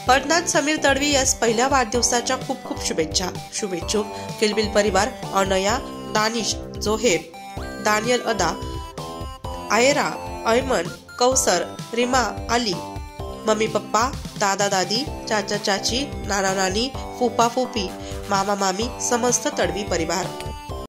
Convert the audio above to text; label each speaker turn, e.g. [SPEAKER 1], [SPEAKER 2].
[SPEAKER 1] अडनान समीर तडवी यास पहिल्या वाढदिवसाच्या खूप खूप शुभेच्छा. शुभेच्छुक किलबिल परिवार अनया, दानिश, जोहेब, दानियल अदा, आयरा, अयमन, कौसर, रिमा, अली, मम्मी पप्पा, दादा दादी, चाचा चाची, नाना नानी, फूफा फूफी, मामा मामी, समस्त तडवी परिवार.